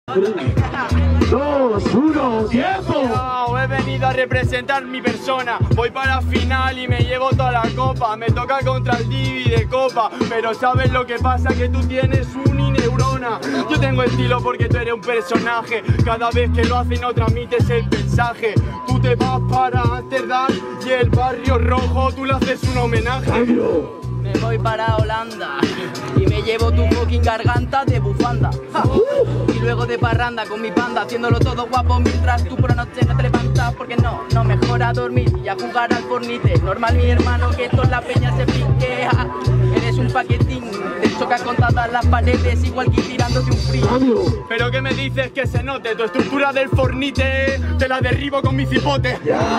2, 1, ¡tiempo! No, he venido a representar mi persona. Voy para la final y me llevo toda la copa. Me toca contra el Divi de copa. Pero ¿sabes lo que pasa? Que tú tienes unineurona. Yo tengo estilo porque tú eres un personaje. Cada vez que lo haces no transmites el mensaje. Tú te vas para Amsterdam y el barrio rojo tú le haces un homenaje. Me voy para Holanda y me llevo tu fucking garganta de bufanda. Y luego de parranda con mi panda, haciéndolo todo guapo mientras tú por la noche no te levantas. Porque no mejora dormir y a jugar al Fornite. Normal mi hermano que toda la peña se piquea. Eres un paquetín, te chocas con todas las paredes igual que tirándote un frío. Pero ¿qué me dices que se note? Tu estructura del Fornite te la derribo con mi cipote.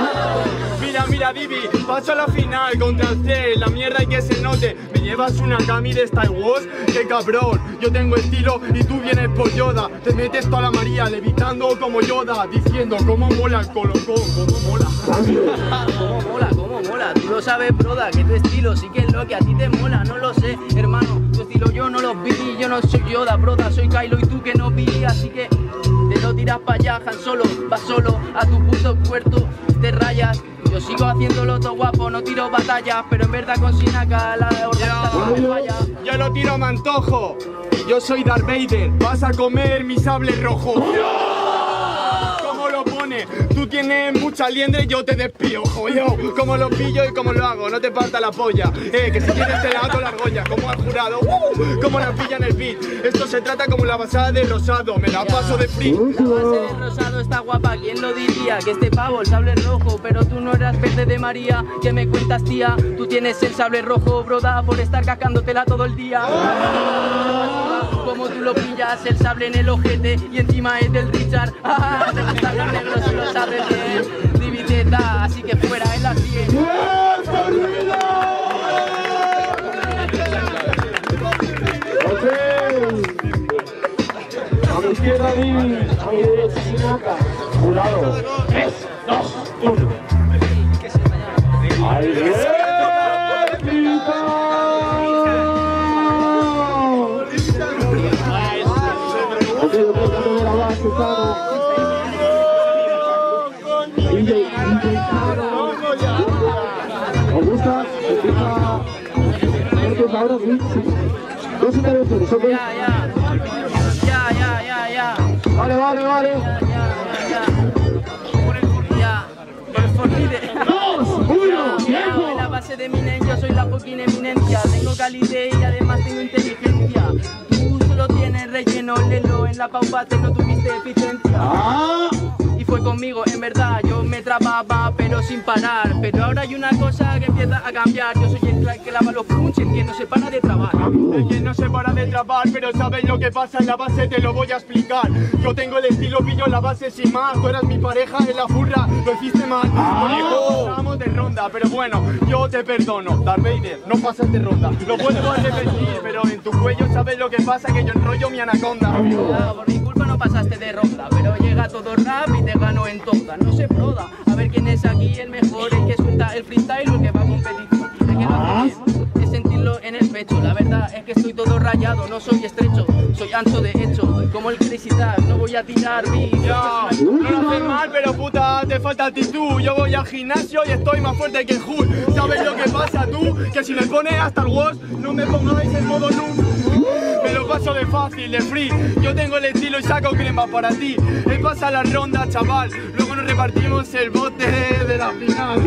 Mira Divi, paso a la final contra usted. La mierda hay que se note. Me llevas una cami de Star Wars, qué cabrón. Yo tengo estilo y tú vienes por Yoda. Te metes toda la María levitando como Yoda, diciendo cómo mola el colocón, cómo mola. ¿Cómo mola? Tú lo sabes, broda, que tu estilo sí que es lo que a ti te mola. No lo sé, hermano, tu estilo yo no lo vi. Yo no soy Yoda, broda, soy Kylo y tú que no vi. Así que te lo tiras para allá, Han Solo. Vas solo a tu puto puerto, te rayas. Yo sigo haciéndolo todo guapo, no tiro batallas, pero en verdad con Sinaka la organización me falla. Yo lo tiro a mantojo. Yo soy Darth Vader, vas a comer mi sable rojo. ¿Cómo lo pone? Tú tienes mucha liendre y yo te despiojo. Yo, ¿cómo lo pillo y cómo lo hago? No te parta la polla. Que si tienes te la hago la argolla. Como al jurado, como la pilla en el beat. Esto se trata como la basada de rosado. Me la paso de free. La base de rosado está guapa, ¿quién lo diría? Que este pavo el sable rojo, pero tú no eras verde de María. ¿Qué me cuentas, tía? Tú tienes el sable rojo, broda, por estar cacándotela todo el día. Como tú lo pillas, el sable en el ojete y encima es del Richard. Te gustan los negros y lo sabes bien. Divideta, así que fuera en la 100. A mi izquierda Divi, a mi derecha Sinaka. Jurado. 3, 2, 1. ¡Ay, ¿os gusta? Ahora sí. Dos intervenciones, ¿ok? Ya. Vale. Ya. Por el Fornite. 2, 1, tiempo. En la base de Minen yo soy la fucking eminencia. Tengo calidez y además tengo inteligencia. Tú solo tienes relleno, lelo. En la paupate no tuviste eficiencia. Y fue conmigo, en verdad, yo me trababa pero sin parar. Pero ahora hay una cosa que empieza a cambiar. Yo soy el crack que lava los punch, el que no se para de trabar. El que no se para de trabar, pero sabes lo que pasa en la base, te lo voy a explicar. Yo tengo el estilo, pillo la base sin más. Tú eras mi pareja en la furra, lo hiciste mal. Estábamos de ronda, pero bueno, yo te perdono. Darth Vader, no pasas de ronda. Lo vuelvo a repetir, pero en tu cuello sabes lo que pasa, que yo enrollo mi anaconda. Por mi culpa no pasaste de ronda, pero llega todo rap y te gano en todas. No se proda, a ver quién es aquí el mejor, el que suelta el freestyle o el que va a competición. El que lo hace bien es sentirlo en el pecho. La verdad es que estoy todo rayado, no soy estrecho, soy ancho de hecho, como el Crazy Tag. No voy a tirar vídeos. No lo haces mal, pero puta, te falta actitud. Yo voy al gimnasio y estoy más fuerte que el Hulk. ¿Sabes lo que pasa tú? Que si me pones a Star Wars, no me pongáis en modo noob. Me lo paso de fácil, de free. Yo tengo el estilo y saco crema para ti. Él pasa la ronda, chaval. Luego nos repartimos el bote de la final.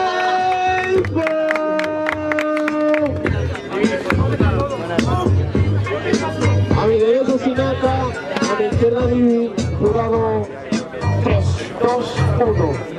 A mi derecha Sinaka, a mi izquierda Divi. Jurado. 3, 2, 1.